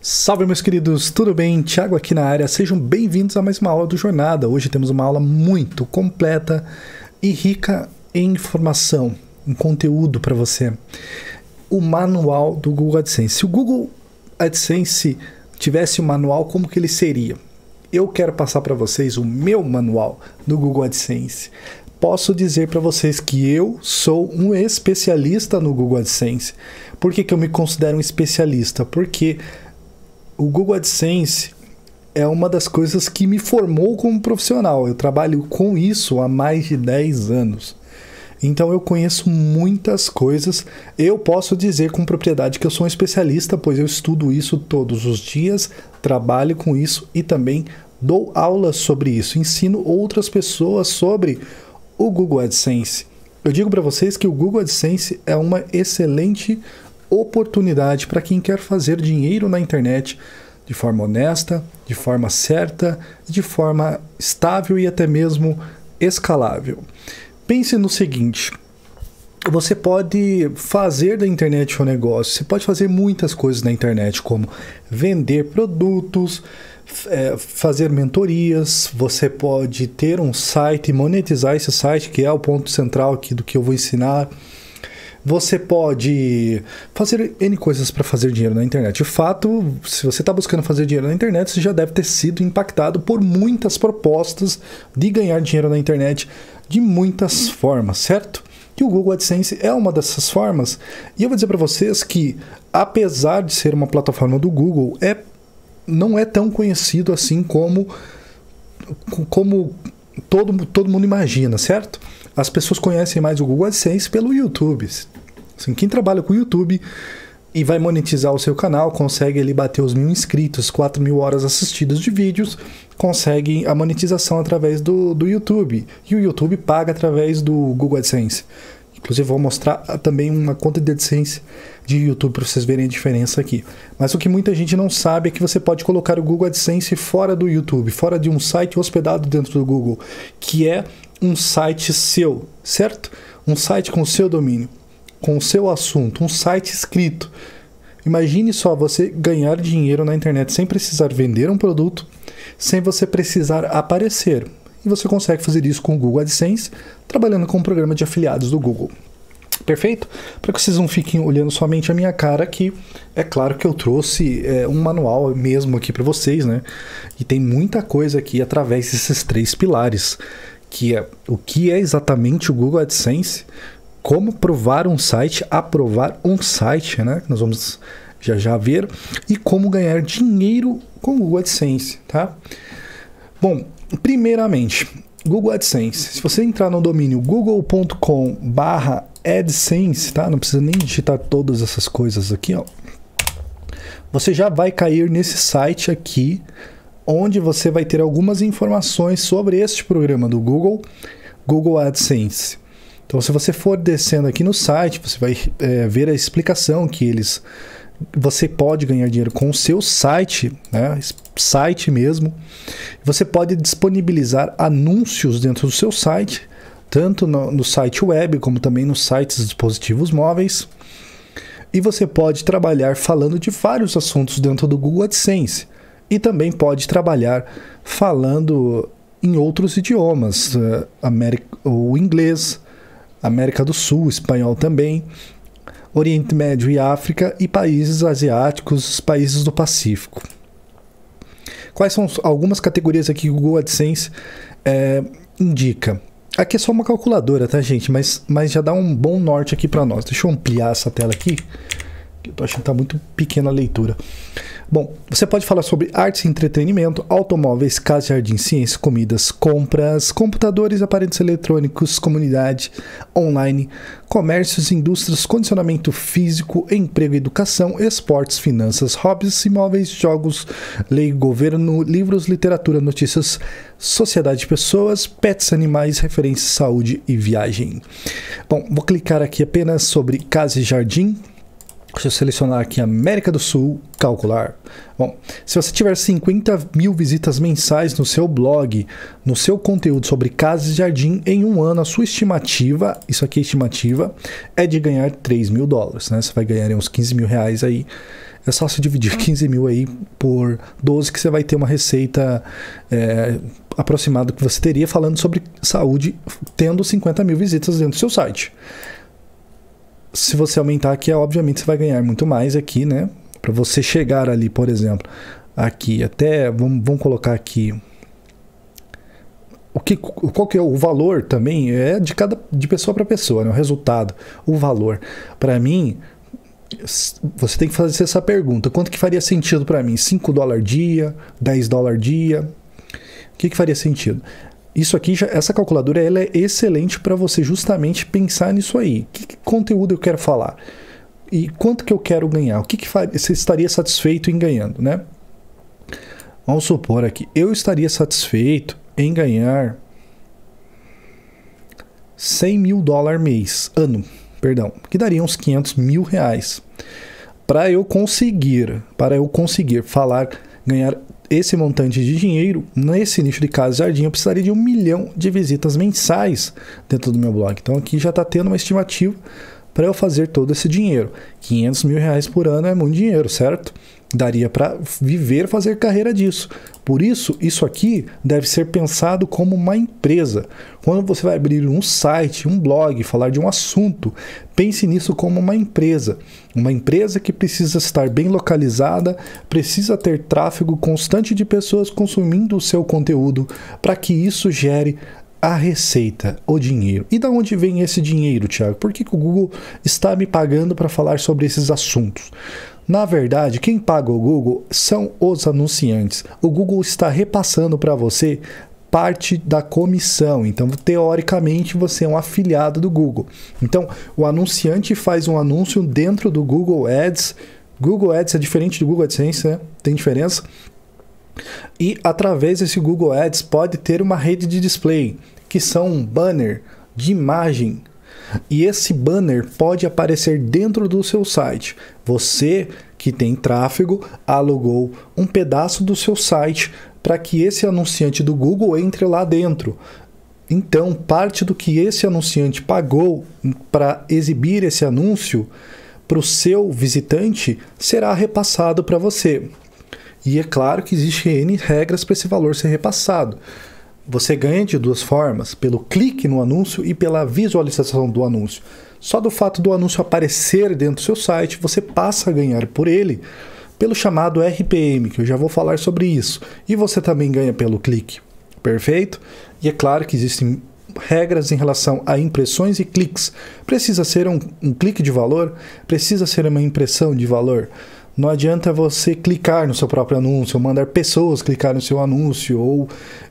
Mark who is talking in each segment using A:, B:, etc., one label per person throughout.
A: Salve, meus queridos, tudo bem? Thiago aqui na área, sejam bem-vindos a mais uma aula do Jornada. Hoje temos uma aula muito completa e rica em informação, em conteúdo para você. O manual do Google AdSense. Se o Google AdSense tivesse um manual, como que ele seria? Eu quero passar para vocês o meu manual do Google AdSense. Posso dizer para vocês que eu sou um especialista no Google AdSense. Por que eu me considero um especialista? Porque o Google AdSense é uma das coisas que me formou como profissional. Eu trabalho com isso há mais de 10 anos. Então eu conheço muitas coisas. Eu posso dizer com propriedade que eu sou um especialista, pois eu estudo isso todos os dias, trabalho com isso e também dou aulas sobre isso. Ensino outras pessoas sobre o Google AdSense. Eu digo para vocês que o Google AdSense é uma excelente oportunidade para quem quer fazer dinheiro na internet de forma honesta, de forma certa, de forma estável e até mesmo escalável. Pense no seguinte: você pode fazer da internet um negócio, você pode fazer muitas coisas na internet, como vender produtos, fazer mentorias, você pode ter um site e monetizar esse site, que é o ponto central aqui do que eu vou ensinar. Você pode fazer N coisas para fazer dinheiro na internet. De fato, se você está buscando fazer dinheiro na internet, você já deve ter sido impactado por muitas propostas de ganhar dinheiro na internet de muitas formas, certo? E o Google AdSense é uma dessas formas. E eu vou dizer para vocês que, apesar de ser uma plataforma do Google, não é tão conhecido assim como todo mundo imagina, certo? As pessoas conhecem mais o Google AdSense pelo YouTube. Assim, quem trabalha com o YouTube e vai monetizar o seu canal, consegue ali bater os 1.000 inscritos, 4.000 horas assistidas de vídeos, consegue a monetização através do YouTube. E o YouTube paga através do Google AdSense. Inclusive vou mostrar também uma conta de AdSense de YouTube para vocês verem a diferença aqui. Mas o que muita gente não sabe é que você pode colocar o Google AdSense fora do YouTube, fora de um site hospedado dentro do Google, que é um site seu, certo? Um site com o seu domínio, com o seu assunto, um site escrito. Imagine só você ganhar dinheiro na internet sem precisar vender um produto, sem você precisar aparecer. E você consegue fazer isso com o Google AdSense, trabalhando com o programa de afiliados do Google. Perfeito? Para que vocês não fiquem olhando somente a minha cara aqui, é claro que eu trouxe um manual mesmo aqui para vocês, né? E tem muita coisa aqui através desses 3 pilares, que é o que é exatamente o Google AdSense, como provar um site, aprovar um site, né? Nós vamos já ver, e como ganhar dinheiro com o Google AdSense, tá? Bom, primeiramente, Google AdSense. Se você entrar no domínio google.com/AdSense, tá? Não precisa nem digitar todas essas coisas aqui, ó. Você já vai cair nesse site aqui, onde você vai ter algumas informações sobre este programa do Google, Google AdSense. Então, se você for descendo aqui no site, você vai ver a explicação que você pode ganhar dinheiro com o seu site, né? Site mesmo. Você pode disponibilizar anúncios dentro do seu site, tanto no site web como também nos sites de dispositivos móveis. E você pode trabalhar falando de vários assuntos dentro do Google AdSense. E também pode trabalhar falando em outros idiomas, o inglês, América do Sul, espanhol também, Oriente Médio e África e países asiáticos, países do Pacífico. Quais são algumas categorias aqui que o Google AdSense indica? Aqui é só uma calculadora, tá, gente? Mas já dá um bom norte aqui para nós. Deixa eu ampliar essa tela aqui, que eu tô achando que tá muito pequena a leitura. Bom, você pode falar sobre artes e entretenimento, automóveis, casa, jardim, ciência, comidas, compras, computadores, aparelhos eletrônicos, comunidade, online, comércios, indústrias, condicionamento físico, emprego, educação, esportes, finanças, hobbies, imóveis, jogos, lei, governo, livros, literatura, notícias, sociedade de pessoas, pets, animais, referências, saúde e viagem. Bom, vou clicar aqui apenas sobre casa e jardim. Deixa eu selecionar aqui América do Sul, calcular. Bom, se você tiver 50.000 visitas mensais no seu blog, no seu conteúdo sobre casa e jardim, em um ano, a sua estimativa, isso aqui é estimativa, é de ganhar $3.000, né? Você vai ganhar uns 15 mil reais aí é só se dividir 15 mil aí por 12 que você vai ter uma receita aproximada que você teria falando sobre saúde, tendo 50 mil visitas dentro do seu site. Se você aumentar aqui, obviamente você vai ganhar muito mais aqui, né? Para você chegar ali, por exemplo, aqui até, vamos colocar aqui, qual que é o valor também? É de pessoa para pessoa, né? O resultado, o valor. Para mim, você tem que fazer essa pergunta: quanto que faria sentido para mim? $5 dia, $10 dia? O que faria sentido? Isso aqui, essa calculadora, ela é excelente para você justamente pensar nisso aí. Que conteúdo eu quero falar? E quanto que eu quero ganhar? O que você estaria satisfeito em ganhando, né? Vamos supor aqui, eu estaria satisfeito em ganhar $100 mil ano, que daria uns R$500 mil. Para eu conseguir ganhar esse montante de dinheiro nesse nicho de casa e jardim, eu precisaria de 1 milhão de visitas mensais dentro do meu blog. Então aqui já está tendo uma estimativa para eu fazer todo esse dinheiro. R$500 mil por ano é muito dinheiro, certo? Daria para viver, fazer carreira disso. Por isso, isso aqui deve ser pensado como uma empresa. Quando você vai abrir um site, um blog, falar de um assunto, pense nisso como uma empresa. Uma empresa que precisa estar bem localizada, precisa ter tráfego constante de pessoas consumindo o seu conteúdo para que isso gere a receita, o dinheiro. E da onde vem esse dinheiro, Thiago? Por que o Google está me pagando para falar sobre esses assuntos? Na verdade, quem paga o Google são os anunciantes. O Google está repassando para você parte da comissão. Então, teoricamente, você é um afiliado do Google. Então, o anunciante faz um anúncio dentro do Google Ads. Google Ads é diferente do Google AdSense, né? Tem diferença. E através desse Google Ads pode ter uma rede de display, que são um banner de imagem. E esse banner pode aparecer dentro do seu site. Você que tem tráfego alugou um pedaço do seu site para que esse anunciante do Google entre lá dentro. Então, parte do que esse anunciante pagou para exibir esse anúncio para o seu visitante será repassado para você. E é claro que existem N regras para esse valor ser repassado. Você ganha de duas formas: pelo clique no anúncio e pela visualização do anúncio. Só do fato do anúncio aparecer dentro do seu site, você passa a ganhar por ele pelo chamado RPM, que eu já vou falar sobre isso. E você também ganha pelo clique. Perfeito? E é claro que existem regras em relação a impressões e cliques. Precisa ser um clique de valor? Precisa ser uma impressão de valor? Não adianta você clicar no seu próprio anúncio, ou mandar pessoas clicar no seu anúncio, ou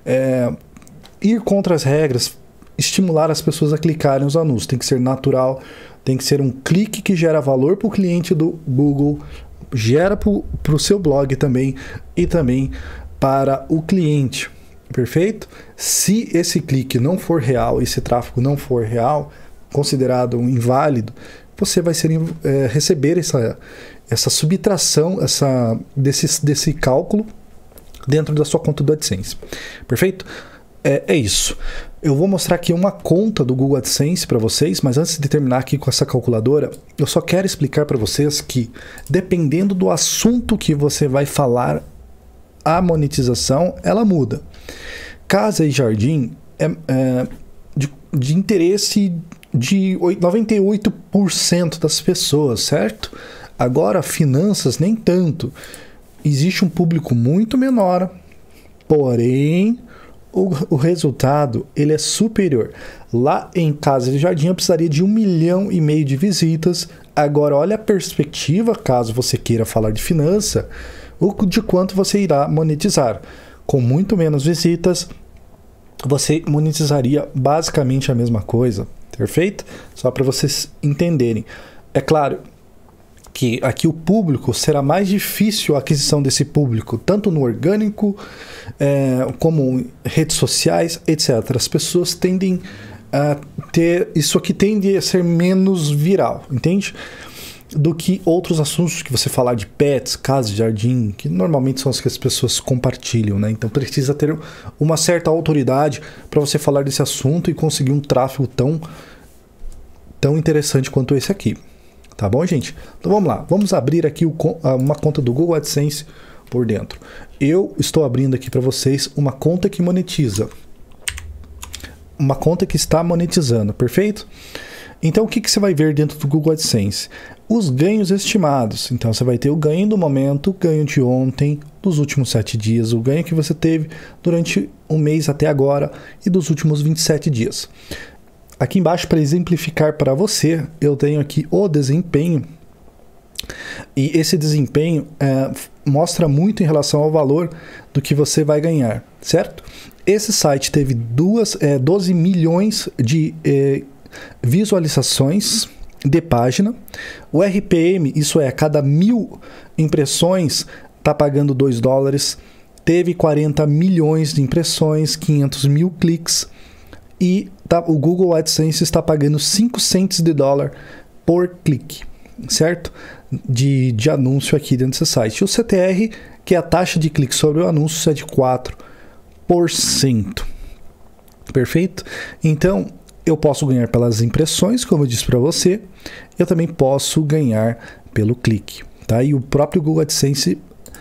A: ir contra as regras, estimular as pessoas a clicarem nos anúncios. Tem que ser natural, tem que ser um clique que gera valor para o cliente do Google, gera para o seu blog também e também para o cliente. Perfeito? Se esse clique não for real, esse tráfego não for real, considerado um inválido, você vai receber essa subtração desse cálculo dentro da sua conta do AdSense. Perfeito? É isso. Eu vou mostrar aqui uma conta do Google AdSense para vocês, mas antes de terminar aqui com essa calculadora, eu só quero explicar para vocês que, dependendo do assunto que você vai falar, a monetização ela muda. Casa e jardim é de interesse de 98% das pessoas, certo? Agora, finanças, nem tanto. Existe um público muito menor, porém, o resultado ele é superior. Lá em casa e jardim, eu precisaria de 1,5 milhão de visitas. Agora, olha a perspectiva, caso você queira falar de finança, de quanto você irá monetizar. Com muito menos visitas, você monetizaria basicamente a mesma coisa. Perfeito? Só para vocês entenderem. É claro que aqui o público será mais difícil a aquisição desse público, tanto no orgânico, como redes sociais, etc. As pessoas tendem a ter... Isso aqui tende a ser menos viral, entende? Do que outros assuntos que você falar de pets, casa, jardim, que normalmente são os que as pessoas compartilham, né? Então precisa ter uma certa autoridade para você falar desse assunto e conseguir um tráfego tão interessante quanto esse aqui. Tá bom, gente? Então vamos lá. Vamos abrir aqui uma conta do Google AdSense por dentro. Eu estou abrindo aqui para vocês uma conta que monetiza. Uma conta que está monetizando, perfeito? Então o que você vai ver dentro do Google AdSense? Os ganhos estimados. Então você vai ter o ganho do momento, o ganho de ontem, dos últimos 7 dias, o ganho que você teve durante um mês até agora e dos últimos 27 dias. Aqui embaixo, para exemplificar para você, eu tenho aqui o desempenho. E esse desempenho mostra muito em relação ao valor do que você vai ganhar, certo? Esse site teve 12 milhões de visualizações de página. O RPM, isso é, a cada 1000 impressões, está pagando $2. Teve 40 milhões de impressões, 500 mil cliques. E o Google AdSense está pagando 5 cents de dólar por clique, certo? De anúncio aqui dentro desse site. O CTR, que é a taxa de clique sobre o anúncio, é de 4%. Perfeito? Então, eu posso ganhar pelas impressões, como eu disse para você. Eu também posso ganhar pelo clique, tá? E o próprio Google AdSense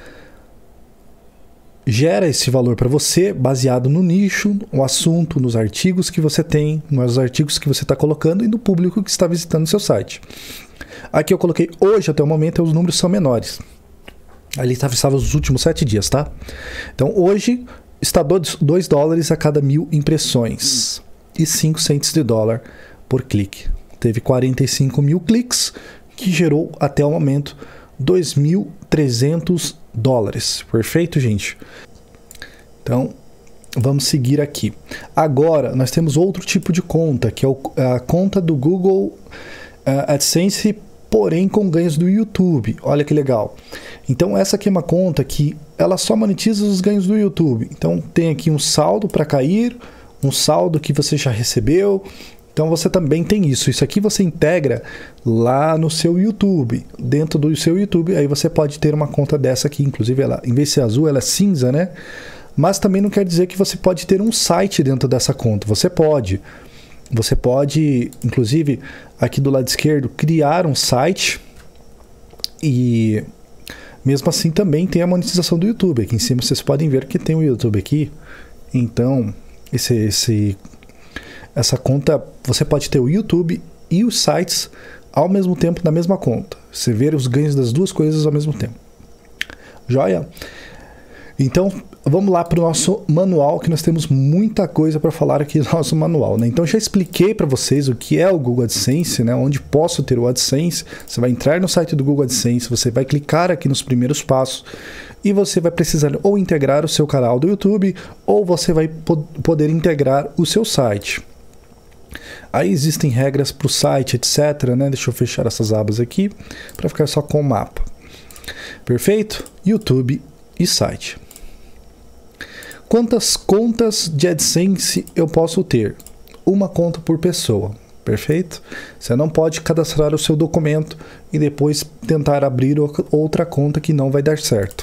A: gera esse valor para você baseado no nicho, no assunto, nos artigos que você tem, nos artigos que você está colocando e no público que está visitando o seu site. Aqui eu coloquei hoje, até o momento, os números são menores. Ali estava os últimos 7 dias, tá? Então hoje está $2 a cada 1000 impressões e 5 cents de dólar por clique. Teve 45 mil cliques, que gerou até o momento $2.300. Perfeito, gente? Então, vamos seguir aqui. Agora, nós temos outro tipo de conta, que é a conta do Google AdSense, porém com ganhos do YouTube. Olha que legal. Então, essa aqui é uma conta que ela só monetiza os ganhos do YouTube. Então, tem aqui um saldo para cair, um saldo que você já recebeu. Então você também tem isso. Isso aqui você integra lá no seu YouTube. Dentro do seu YouTube, aí você pode ter uma conta dessa aqui. Inclusive, ela, em vez de ser azul, ela é cinza, né? Mas também não quer dizer que você pode ter um site dentro dessa conta. Você pode. Você pode, inclusive, aqui do lado esquerdo, criar um site. E mesmo assim também tem a monetização do YouTube. Aqui em cima vocês podem ver que tem o YouTube aqui. Então, essa conta, você pode ter o YouTube e os sites ao mesmo tempo na mesma conta. Você vê os ganhos das duas coisas ao mesmo tempo. Joia? Então, vamos lá para o nosso manual, que nós temos muita coisa para falar aqui no nosso manual, né? Então, já expliquei para vocês o que é o Google AdSense, né? Onde posso ter o AdSense. Você vai entrar no site do Google AdSense, você vai clicar aqui nos primeiros passos e você vai precisar ou integrar o seu canal do YouTube ou você vai poder integrar o seu site. Aí existem regras para o site, etc, né? Deixa eu fechar essas abas aqui para ficar só com o mapa. Perfeito? YouTube e site. Quantas contas de AdSense eu posso ter? Uma conta por pessoa. Perfeito? Você não pode cadastrar o seu documento e depois tentar abrir outra conta que não vai dar certo.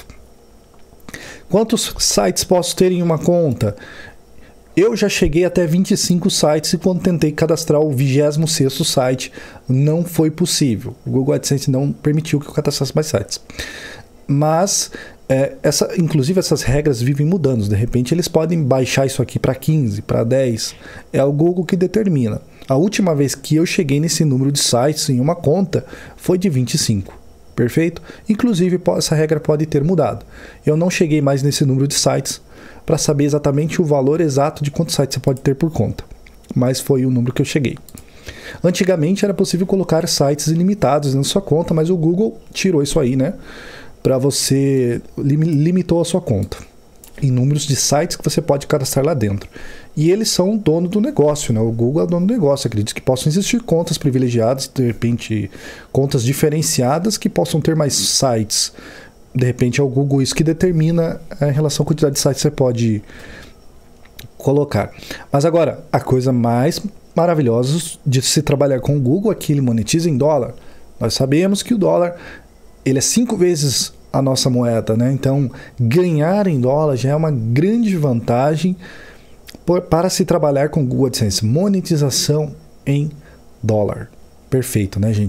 A: Quantos sites posso ter em uma conta? Eu já cheguei até 25 sites e quando tentei cadastrar o 26º site, não foi possível. O Google AdSense não permitiu que eu cadastrasse mais sites. Mas, inclusive essas regras vivem mudando. De repente eles podem baixar isso aqui para 15, para 10. É o Google que determina. A última vez que eu cheguei nesse número de sites em uma conta foi de 25. Perfeito? Inclusive essa regra pode ter mudado. Eu não cheguei mais nesse número de sites para saber exatamente o valor exato de quantos sites você pode ter por conta. Mas foi o número que eu cheguei. Antigamente era possível colocar sites ilimitados na sua conta, mas o Google tirou isso aí, né? Para você, limitou a sua conta em números de sites que você pode cadastrar lá dentro. E eles são o dono do negócio, né? O Google é o dono do negócio. Acredito que possam existir contas privilegiadas, de repente contas diferenciadas que possam ter mais sites. De repente é o Google isso que determina a relação à quantidade de sites que você pode colocar. Mas agora, a coisa mais maravilhosa de se trabalhar com o Google é que ele monetiza em dólar. Nós sabemos que o dólar ele é 5 vezes a nossa moeda, né? Então, ganhar em dólar já é uma grande vantagem para se trabalhar com o Google AdSense. Monetização em dólar. Perfeito, né, gente?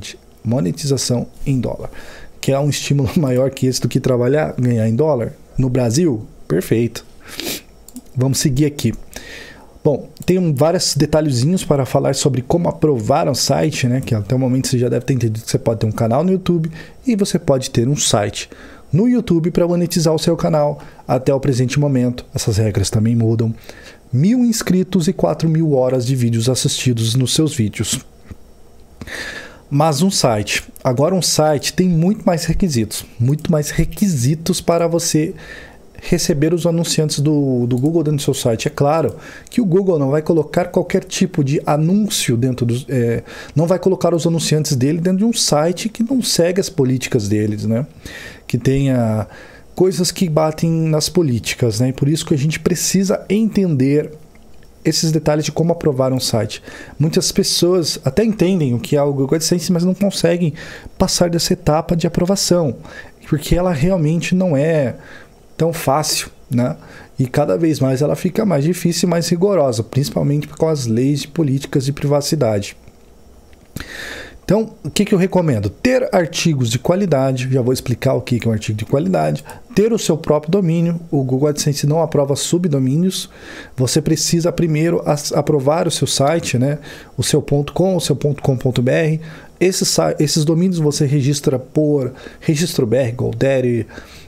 A: monetização em dólar. Quer um estímulo maior que esse do que trabalhar, ganhar em dólar? No Brasil? Perfeito. Vamos seguir aqui. Bom, tem vários detalhezinhos para falar sobre como aprovar um site, né? Que até o momento você já deve ter entendido que você pode ter um canal no YouTube e você pode ter um site no YouTube para monetizar o seu canal. Até o presente momento, essas regras também mudam. 1.000 inscritos e 4.000 horas de vídeos assistidos nos seus vídeos. Mas um site, agora um site tem muito mais requisitos para você receber os anunciantes do Google dentro do seu site. É claro que o Google não vai colocar qualquer tipo de anúncio dentro do... não vai colocar os anunciantes dele dentro de um site que não segue as políticas deles, né? Que tenha coisas que batem nas políticas, né? E por isso que a gente precisa entender esses detalhes de como aprovar um site. Muitas pessoas até entendem o que é o Google AdSense, mas não conseguem passar dessa etapa de aprovação, porque ela realmente não é tão fácil, né? E cada vez mais ela fica mais difícil e mais rigorosa, principalmente com as leis de políticas de privacidade. Então, o que eu recomendo? Ter artigos de qualidade, já vou explicar o que é um artigo de qualidade, ter o seu próprio domínio. O Google AdSense não aprova subdomínios, você precisa primeiro aprovar o seu site, né? O seu .com, o seu .com.br. Esses domínios você registra por registro BR, GoDaddy,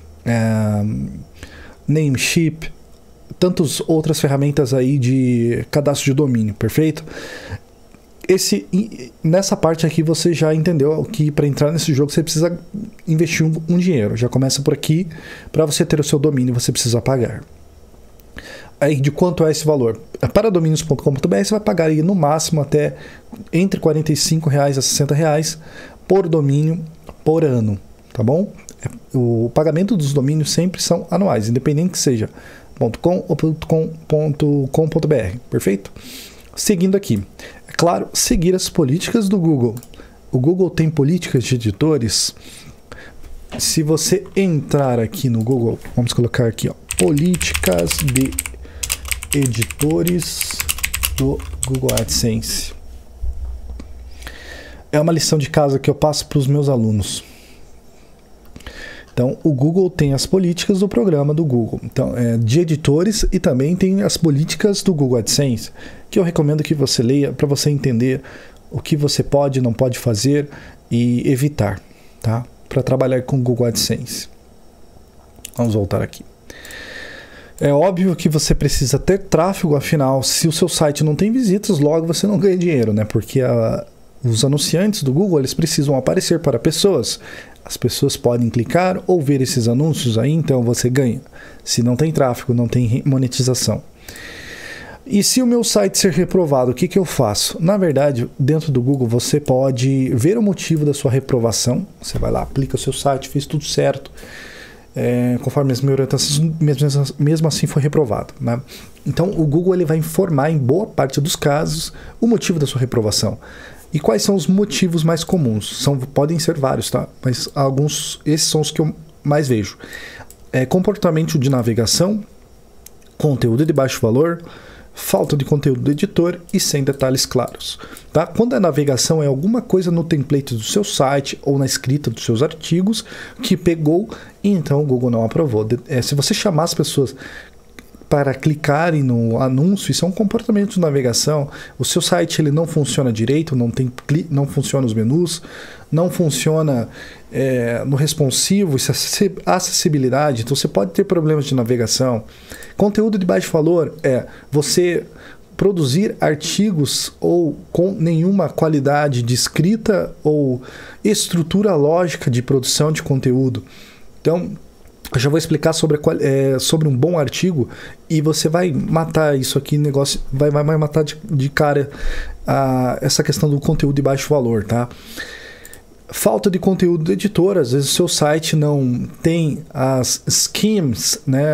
A: Namecheap, tantas outras ferramentas aí de cadastro de domínio, perfeito? Nessa parte aqui você já entendeu que para entrar nesse jogo você precisa investir um dinheiro. Já começa por aqui. Para você ter o seu domínio você precisa pagar. Aí de quanto é esse valor? Para domínios.com.br você vai pagar aí no máximo até entre R$ 45 a R$ 60 por domínio por ano, tá bom? O pagamento dos domínios sempre são anuais, independente que seja .com ou .com.br, perfeito? Seguindo aqui, é claro, seguir as políticas do Google. O Google tem políticas de editores. Se você entrar aqui no Google, vamos colocar aqui, ó, políticas de editores do Google AdSense. É uma lição de casa que eu passo para os meus alunos. Então, o Google tem as políticas do programa do Google, então, de editores, e também tem as políticas do Google AdSense, que eu recomendo que você leia para você entender o que você pode e não pode fazer e evitar, tá? Para trabalhar com o Google AdSense. Vamos voltar aqui. É óbvio que você precisa ter tráfego, afinal, se o seu site não tem visitas, logo você não ganha dinheiro, né? Porque os anunciantes do Google, eles precisam aparecer para pessoas. As pessoas podem clicar ou ver esses anúncios aí, então você ganha. Se não tem tráfego, não tem monetização. E se o meu site ser reprovado, o que eu faço? Na verdade, dentro do Google, você pode ver o motivo da sua reprovação. Você vai lá, aplica o seu site, fez tudo certo. Conforme as minhas orientações, mesmo assim foi reprovado, né? Então, o Google ele vai informar, em boa parte dos casos, o motivo da sua reprovação. E quais são os motivos mais comuns? Podem ser vários, tá? Mas esses são os que eu mais vejo. Comportamento de navegação, conteúdo de baixo valor, falta de conteúdo do editor e sem detalhes claros. Tá? Quando a navegação é alguma coisa no template do seu site ou na escrita dos seus artigos que pegou, então o Google não aprovou. Se você chamar as pessoas para clicarem no anúncio, isso é um comportamento de navegação. O seu site ele não funciona direito, não funciona os menus, não funciona no responsivo, isso é acessibilidade, então você pode ter problemas de navegação. Conteúdo de baixo valor é você produzir artigos ou com nenhuma qualidade de escrita ou estrutura lógica de produção de conteúdo. Então, eu já vou explicar sobre um bom artigo e você vai matar isso aqui, vai matar de cara essa questão do conteúdo de baixo valor, tá? Falta de conteúdo do editor, às vezes o seu site não tem as schemes, né,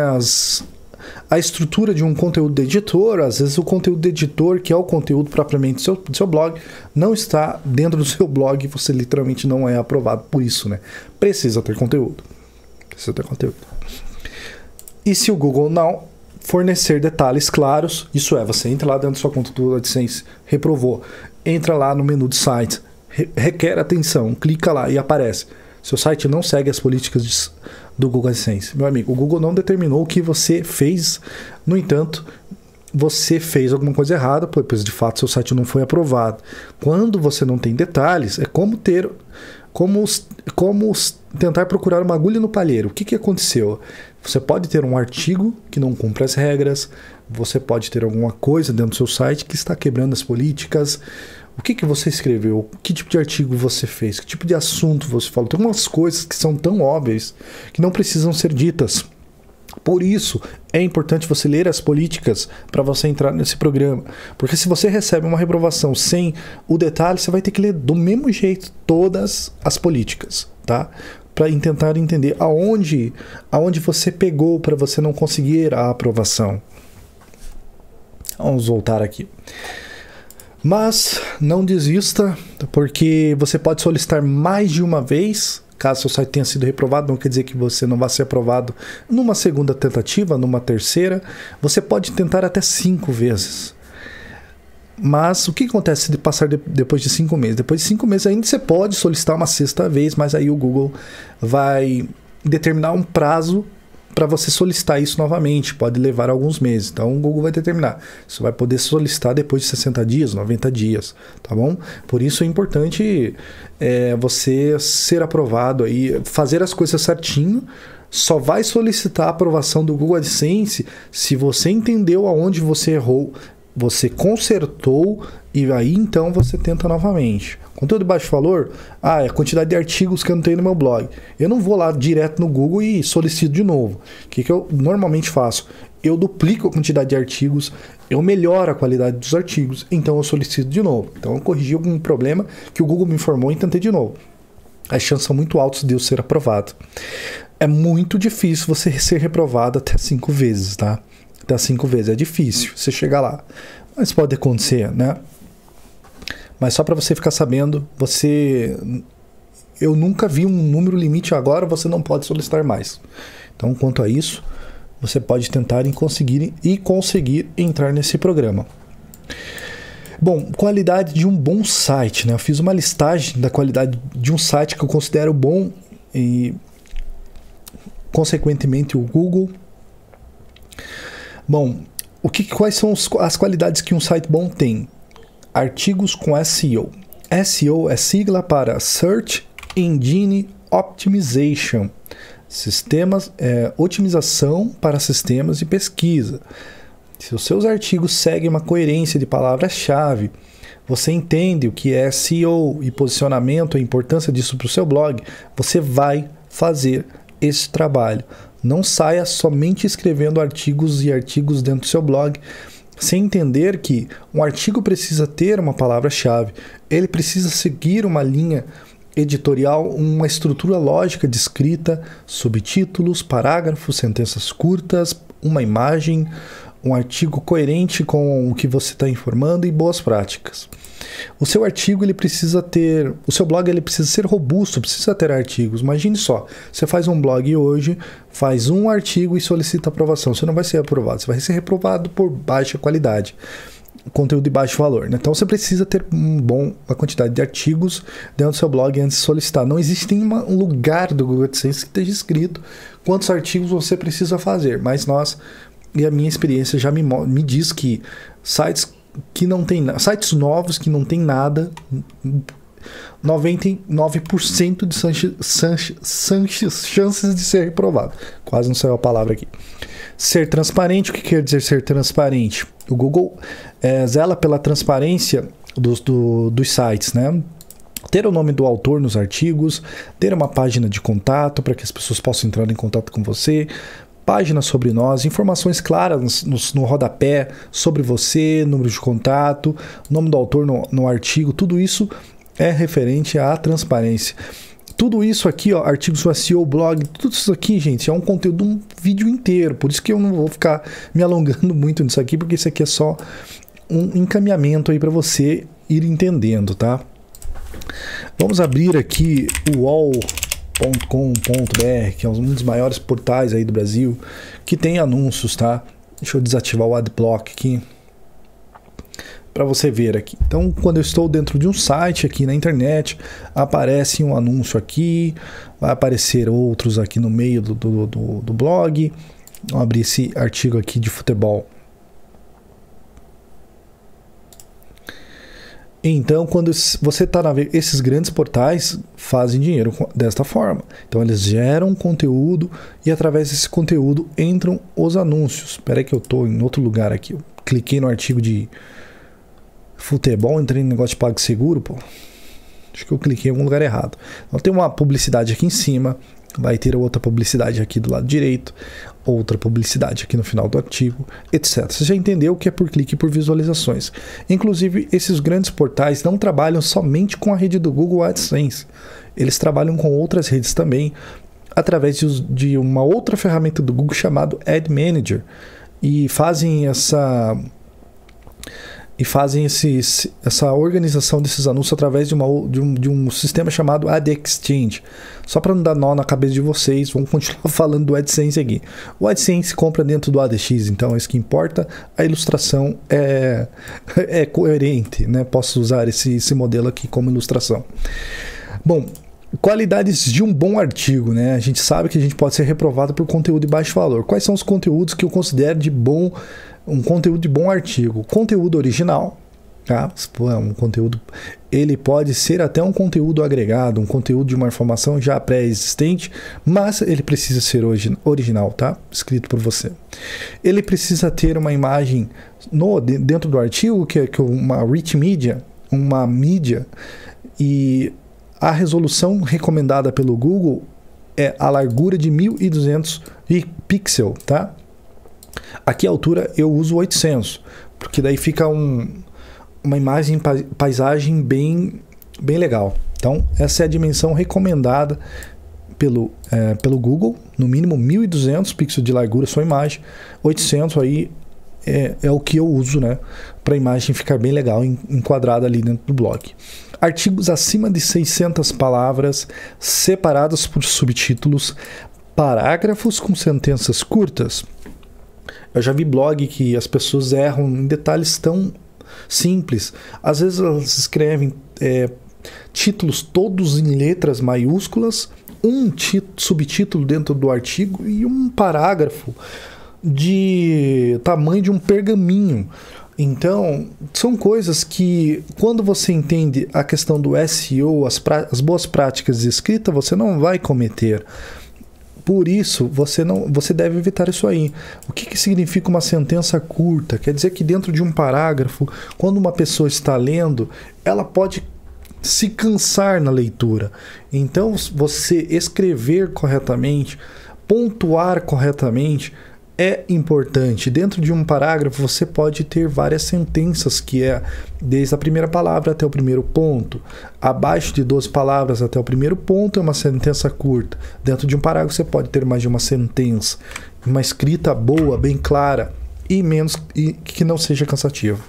A: a estrutura de um conteúdo de editor, às vezes o conteúdo de editor, que é o conteúdo propriamente do seu blog, não está dentro do seu blog e você literalmente não é aprovado por isso, né? Precisa ter conteúdo. E se o Google não fornecer detalhes claros, isso é, você entra lá dentro da sua conta do AdSense, reprovou, entra lá no menu de site, requer atenção. Clica lá e aparece. Seu site não segue as políticas do Google AdSense. Meu amigo, o Google não determinou o que você fez. No entanto, você fez alguma coisa errada, pois de fato seu site não foi aprovado. Quando você não tem detalhes, é como tentar procurar uma agulha no palheiro. O que aconteceu? Você pode ter um artigo que não cumpre as regras, você pode ter alguma coisa dentro do seu site que está quebrando as políticas. O que você escreveu? Que tipo de artigo você fez? Que tipo de assunto você falou? Tem algumas coisas que são tão óbvias que não precisam ser ditas. Por isso, é importante você ler as políticas para você entrar nesse programa. Porque se você recebe uma reprovação sem o detalhe, você vai ter que ler do mesmo jeito todas as políticas, tá? Para tentar entender aonde você pegou para você não conseguir a aprovação. Vamos voltar aqui. Mas não desista, porque você pode solicitar mais de uma vez. Caso seu site tenha sido reprovado, não quer dizer que você não vai ser aprovado numa segunda tentativa, numa terceira. Você pode tentar até 5 vezes. Mas o que acontece de passar depois de 5 meses? Depois de 5 meses ainda você pode solicitar uma 6ª vez, mas aí o Google vai determinar um prazo para você solicitar isso novamente. Pode levar alguns meses. Então o Google vai determinar. Você vai poder solicitar depois de 60 dias, 90 dias, tá bom? Por isso é importante você ser aprovado aí, fazer as coisas certinho. Só vai solicitar a aprovação do Google AdSense se você entendeu aonde você errou, você consertou e aí então você tenta novamente. Conteúdo de baixo valor, é a quantidade de artigos que eu não tenho no meu blog. Eu não vou lá direto no Google e solicito de novo. O que eu normalmente faço? Eu duplico a quantidade de artigos, eu melhoro a qualidade dos artigos, então eu solicito de novo. Então eu corrigi algum problema que o Google me informou e tentei de novo. As chances são muito altas de eu ser aprovado. É muito difícil você ser reprovado até 5 vezes, tá? Até 5 vezes, é difícil você chegar lá. Mas pode acontecer, né? Mas só para você ficar sabendo, eu nunca vi um número limite agora, você não pode solicitar mais. Então, quanto a isso, você pode tentar conseguir entrar nesse programa. Bom, qualidade de um bom site, né? Eu fiz uma listagem da qualidade de um site que eu considero bom e, consequentemente, o Google. Bom, quais são as qualidades que um site bom tem? Artigos com SEO. SEO é sigla para Search Engine Optimization. Otimização para sistemas de pesquisa. Se os seus artigos seguem uma coerência de palavras-chave, você entende o que é SEO e posicionamento, a importância disso para o seu blog, você vai fazer esse trabalho. Não saia somente escrevendo artigos e artigos dentro do seu blog, sem entender que um artigo precisa ter uma palavra-chave, ele precisa seguir uma linha editorial, uma estrutura lógica de escrita, subtítulos, parágrafos, sentenças curtas, uma imagem, um artigo coerente com o que você está informando e boas práticas. O seu artigo, o seu blog ele precisa ser robusto, precisa ter artigos. Imagine só, você faz um blog hoje, faz um artigo e solicita aprovação. Você não vai ser aprovado, você vai ser reprovado por baixa qualidade, conteúdo de baixo valor, né? Então você precisa ter uma quantidade de artigos dentro do seu blog antes de solicitar. Não existe nenhum lugar do Google AdSense que esteja escrito quantos artigos você precisa fazer, mas e a minha experiência já me diz que sites novos que não tem nada, 99% de chances de ser reprovado. Quase não saiu a palavra aqui. Ser transparente, o que quer dizer ser transparente? O Google zela pela transparência dos sites, né? Ter o nome do autor nos artigos, ter uma página de contato para que as pessoas possam entrar em contato com você, página sobre nós, informações claras no rodapé sobre você, número de contato, nome do autor no artigo, tudo isso é referente à transparência. Tudo isso aqui, ó, artigos do SEO, blog, tudo isso aqui, gente, é um conteúdo, um vídeo inteiro, por isso que eu não vou ficar me alongando muito nisso aqui, porque isso aqui é só um encaminhamento aí para você ir entendendo, tá? Vamos abrir aqui o UOL.com.br, que é um dos maiores portais aí do Brasil, que tem anúncios, tá? Deixa eu desativar o Adblock aqui. para você ver aqui. Então, quando eu estou dentro de um site aqui na internet, aparece um anúncio aqui, vai aparecer outros aqui no meio do blog. Vamos abrir esse artigo aqui de futebol. Então, quando você está navegando, esses grandes portais fazem dinheiro desta forma. Então, eles geram conteúdo e através desse conteúdo entram os anúncios. Espera aí que eu estou em outro lugar aqui. Eu cliquei no artigo de futebol, entrei no negócio de PagSeguro, pô. Acho que eu cliquei em algum lugar errado. Então, tem uma publicidade aqui em cima. Vai ter outra publicidade aqui do lado direito, outra publicidade aqui no final do artigo, etc. Você já entendeu que é por clique e por visualizações. Inclusive, esses grandes portais não trabalham somente com a rede do Google AdSense. Eles trabalham com outras redes também, através de uma outra ferramenta do Google chamado Ad Manager. E fazem essa organização desses anúncios através de um sistema chamado Ad Exchange. Só para não dar nó na cabeça de vocês, vamos continuar falando do AdSense aqui. O AdSense compra dentro do ADX, então é isso que importa. A ilustração é coerente, né? Posso usar esse modelo aqui como ilustração. Bom, qualidades de um bom artigo, né? A gente sabe que a gente pode ser reprovado por conteúdo de baixo valor. Quais são os conteúdos que eu considero um conteúdo de bom artigo? Conteúdo original, tá? Um conteúdo, ele pode ser até um conteúdo agregado, um conteúdo de uma informação já pré-existente, mas ele precisa ser original, tá? Escrito por você. Ele precisa ter uma imagem dentro do artigo, que é uma rich media, uma mídia, e a resolução recomendada pelo Google é a largura de 1200 pixels, tá? Aqui a altura eu uso 800, porque daí fica uma imagem, paisagem bem legal. Então, essa é a dimensão recomendada pelo Google, no mínimo 1200 pixels de largura sua imagem, 800 aí é o que eu uso, né, para a imagem ficar bem legal, enquadrada ali dentro do blog. Artigos acima de 600 palavras, separados por subtítulos, parágrafos com sentenças curtas. Eu já vi blog que as pessoas erram em detalhes tão simples. Às vezes elas escrevem títulos todos em letras maiúsculas, um subtítulo dentro do artigo e um parágrafo de tamanho de um pergaminho. Então, são coisas que, quando você entende a questão do SEO, as boas práticas de escrita, você não vai cometer. Por isso, você deve evitar isso aí. O que significa uma sentença curta? Quer dizer que dentro de um parágrafo, quando uma pessoa está lendo, ela pode se cansar na leitura. Então, você escrever corretamente, pontuar corretamente, é importante. Dentro de um parágrafo você pode ter várias sentenças, que é desde a primeira palavra até o primeiro ponto. Abaixo de 12 palavras até o primeiro ponto é uma sentença curta. Dentro de um parágrafo você pode ter mais de uma sentença. Uma escrita boa, bem clara e que não seja cansativa.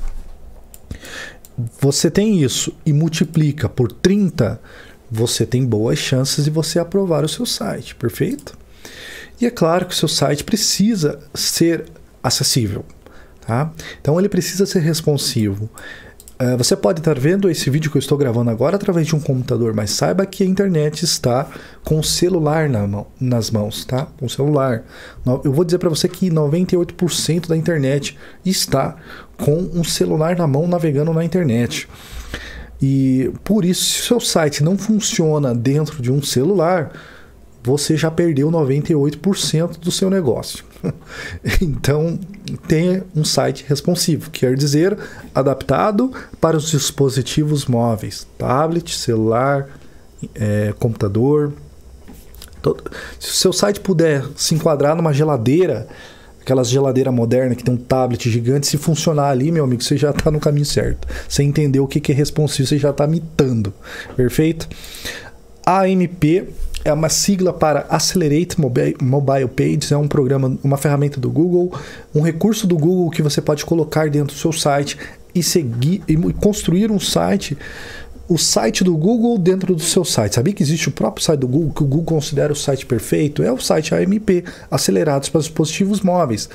A: Você tem isso e multiplica por 30, você tem boas chances de você aprovar o seu site, perfeito? E é claro que o seu site precisa ser acessível, tá? Então ele precisa ser responsivo. Você pode estar vendo esse vídeo que eu estou gravando agora através de um computador, mas saiba que a internet está com o celular nas mãos, tá? Com o celular. Eu vou dizer para você que 98% da internet está com um celular na mão navegando na internet. E por isso, se o seu site não funciona dentro de um celular, você já perdeu 98% do seu negócio. Então, tenha um site responsivo, quer dizer, adaptado para os dispositivos móveis, tablet, celular, computador. Se o seu site puder se enquadrar numa geladeira, aquelas geladeiras modernas que tem um tablet gigante, se funcionar ali, meu amigo, você já está no caminho certo. Você entendeu o que é responsivo, você já está mitando. Perfeito? AMP é uma sigla para Accelerate Mobile Pages, é um programa, uma ferramenta do Google, um recurso do Google que você pode colocar dentro do seu site e seguir e construir um site, o site do Google dentro do seu site. Sabia que existe o próprio site do Google, que o Google considera o site perfeito? É o site AMP, Acelerados para Dispositivos Móveis,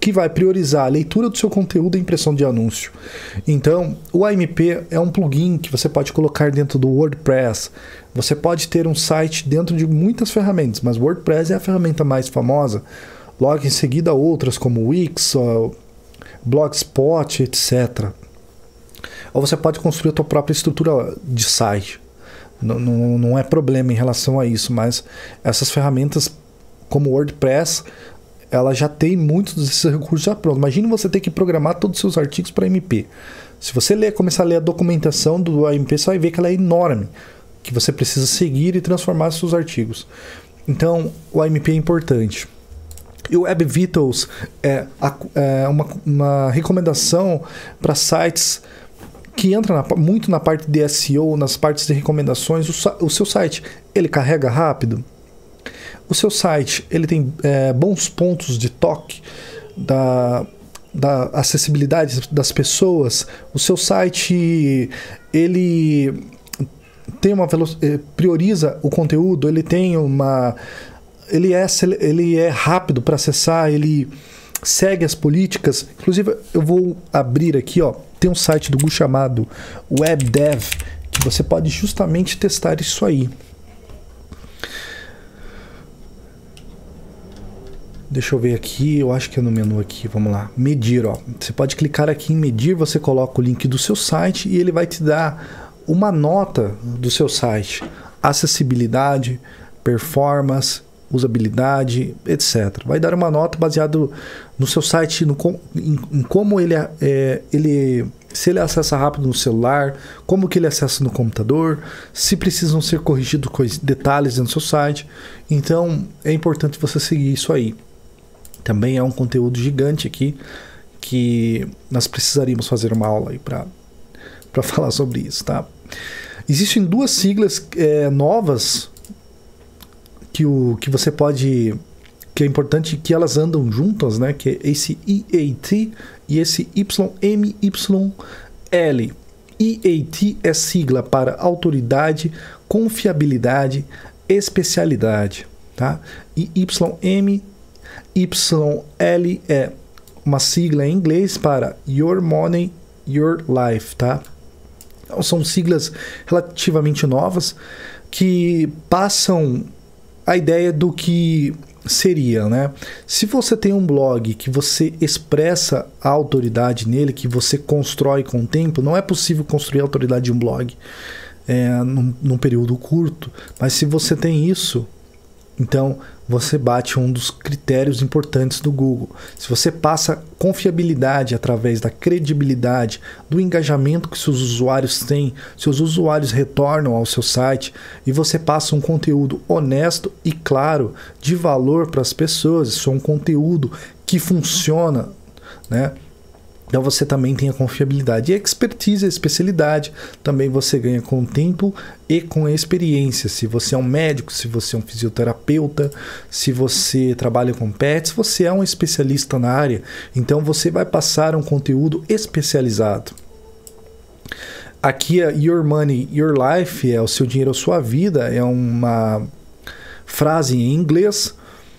A: que vai priorizar a leitura do seu conteúdo e a impressão de anúncio. Então, o AMP é um plugin que você pode colocar dentro do WordPress. Você pode ter um site dentro de muitas ferramentas, mas o WordPress é a ferramenta mais famosa. Logo em seguida, outras como o Wix, Blogspot, etc. Ou você pode construir a sua própria estrutura de site. Não é problema em relação a isso, mas essas ferramentas como o WordPress, ela já tem muitos desses recursos já prontos. Imagine você ter que programar todos os seus artigos para AMP. Se você começar a ler a documentação do AMP, você vai ver que ela é enorme, que você precisa seguir e transformar seus artigos. Então, o AMP é importante. E o Web Vitals é uma recomendação para sites que entra muito na parte de SEO, nas partes de recomendações. O seu site, ele carrega rápido? O seu site, ele tem bons pontos de toque da acessibilidade das pessoas? O seu site, ele tem uma prioriza o conteúdo? Ele tem ele é rápido para acessar? Ele segue as políticas? Inclusive, eu vou abrir aqui, ó, tem um site do Google chamado WebDev, que você pode justamente testar isso aí. Deixa eu ver aqui, eu acho que é no menu aqui, vamos lá, medir, ó. Você pode clicar aqui em medir, você coloca o link do seu site e ele vai te dar uma nota do seu site. Acessibilidade, performance, usabilidade, etc. Vai dar uma nota baseado no seu site, em como se ele acessa rápido no celular, como que ele acessa no computador, se precisam ser corrigidos detalhes no seu site. Então, é importante você seguir isso aí. Também é um conteúdo gigante aqui que nós precisaríamos fazer uma aula aí para falar sobre isso, tá? Existem duas siglas novas que você pode, que é importante que elas andam juntas, né? Que é esse EAT e esse YMYL. EAT é sigla para autoridade, confiabilidade, especialidade, tá? E YMYL é uma sigla em inglês para Your Money, Your Life, tá? Então, são siglas relativamente novas que passam a ideia do que seria, né? Se você tem um blog que você expressa a autoridade nele, que você constrói com o tempo, não é possível construir a autoridade de um blog num período curto, mas se você tem isso, então você bate um dos critérios importantes do Google. Se você passa confiabilidade através da credibilidade, do engajamento que seus usuários têm, seus usuários retornam ao seu site e você passa um conteúdo honesto e claro, de valor para as pessoas, isso é um conteúdo que funciona, né? Então você também tem a confiabilidade. E a expertise, a especialidade, também você ganha com o tempo e com a experiência. Se você é um médico, se você é um fisioterapeuta, se você trabalha com pets, você é um especialista na área. Então você vai passar um conteúdo especializado. Aqui é Your Money, Your Life, é o seu dinheiro, a sua vida, é uma frase em inglês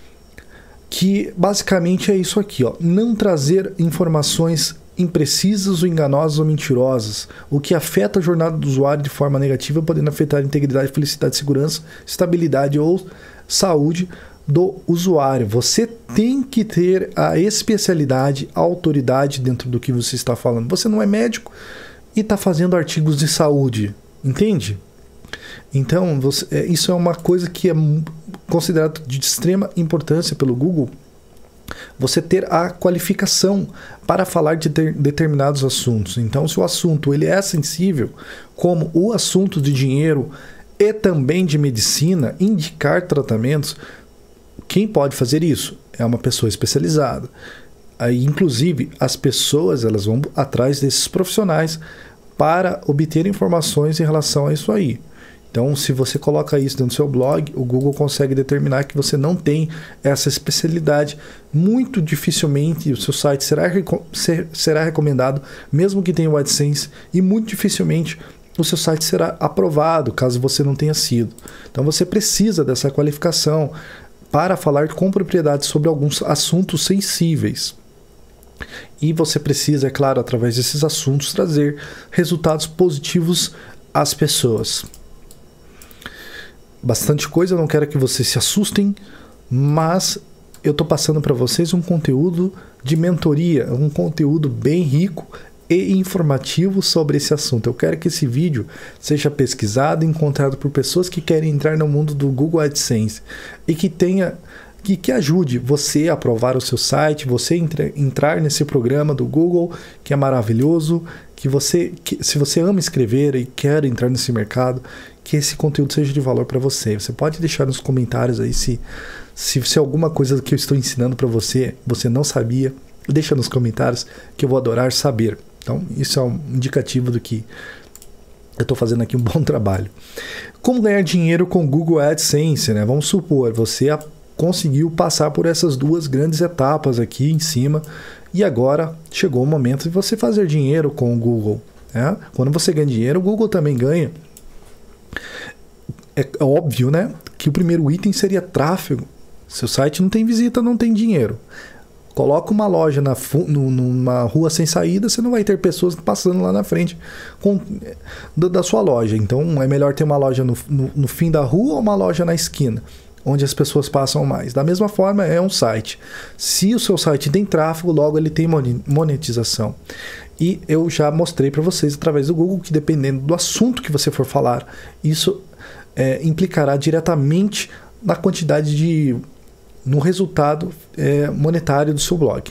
A: que basicamente é isso aqui, ó. Não trazer informações imprecisas ou enganosas ou mentirosas, o que afeta a jornada do usuário de forma negativa, podendo afetar a integridade, felicidade, segurança, estabilidade ou saúde do usuário. Você tem que ter a especialidade, a autoridade dentro do que você está falando. Você não é médico e está fazendo artigos de saúde, entende? Então, isso é uma coisa que é considerado de extrema importância pelo Google, você ter a qualificação para falar de determinados assuntos. Então, se o assunto ele é sensível, como o assunto de dinheiro e também de medicina, indicar tratamentos, quem pode fazer isso? É uma pessoa especializada. Aí, inclusive, as pessoas elas vão atrás desses profissionais para obter informações em relação a isso aí. Então, se você coloca isso dentro do seu blog, o Google consegue determinar que você não tem essa especialidade. Muito dificilmente o seu site será recomendado, mesmo que tenha o AdSense, e muito dificilmente o seu site será aprovado, caso você não tenha sido. Então, você precisa dessa qualificação para falar com propriedade sobre alguns assuntos sensíveis. E você precisa, é claro, através desses assuntos, trazer resultados positivos às pessoas. Bastante coisa, eu não quero que vocês se assustem, mas eu estou passando para vocês um conteúdo de mentoria, um conteúdo bem rico e informativo sobre esse assunto. Eu quero que esse vídeo seja pesquisado e encontrado por pessoas que querem entrar no mundo do Google AdSense e que ajude você a aprovar o seu site, você entrar nesse programa do Google, que é maravilhoso, se você ama escrever e quer entrar nesse mercado, que esse conteúdo seja de valor para você. Você pode deixar nos comentários aí se alguma coisa que eu estou ensinando para você não sabia, deixa nos comentários que eu vou adorar saber. Então, isso é um indicativo do que eu estou fazendo aqui um bom trabalho. Como ganhar dinheiro com Google AdSense, né? Vamos supor, você conseguiu passar por essas duas grandes etapas aqui em cima e agora chegou o momento de você fazer dinheiro com o Google, né? Quando você ganha dinheiro, o Google também ganha. É óbvio, né, que o primeiro item seria tráfego. Seu site não tem visita, não tem dinheiro. Coloca uma loja numa rua sem saída, você não vai ter pessoas passando lá na frente da sua loja. Então é melhor ter uma loja no fim da rua ou uma loja na esquina, onde as pessoas passam mais. Da mesma forma, é um site. Se o seu site tem tráfego, logo ele tem monetização. E eu já mostrei para vocês através do Google que dependendo do assunto que você for falar, isso implicará diretamente na quantidade no resultado monetário do seu blog.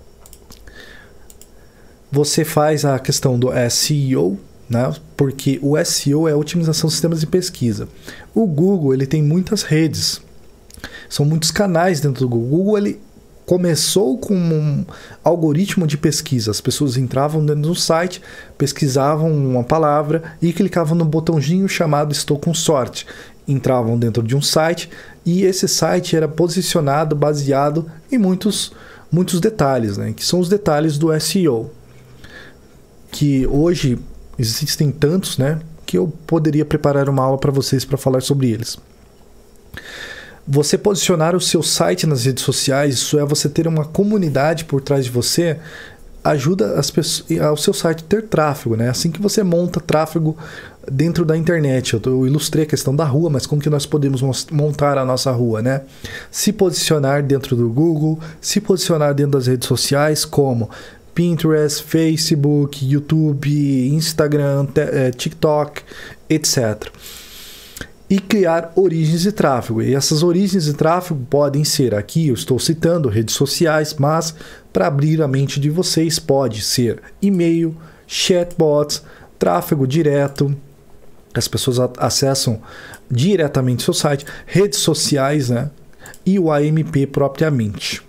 A: Você faz a questão do SEO, né? Porque o SEO é a otimização de sistemas de pesquisa. O Google ele tem muitas redes, são muitos canais dentro do Google. O Google ele começou com um algoritmo de pesquisa. As pessoas entravam dentro do site, pesquisavam uma palavra e clicavam no botãozinho chamado Estou com sorte. Entravam dentro de um site e esse site era posicionado baseado em muitos detalhes, né? Que são os detalhes do SEO, que hoje existem tantos, né, que eu poderia preparar uma aula para vocês para falar sobre eles. Você posicionar o seu site nas redes sociais, isso é, você ter uma comunidade por trás de você, ajuda ao seu site ter tráfego, né? Assim que você monta tráfego dentro da internet. Eu ilustrei a questão da rua, mas como que nós podemos montar a nossa rua, né? Se posicionar dentro do Google, se posicionar dentro das redes sociais, como Pinterest, Facebook, YouTube, Instagram, TikTok, etc. E criar origens de tráfego. E essas origens de tráfego podem ser, aqui eu estou citando redes sociais, mas para abrir a mente de vocês pode ser e-mail, chatbots, tráfego direto, as pessoas acessam diretamente seu site, redes sociais, né? E o AMP propriamente.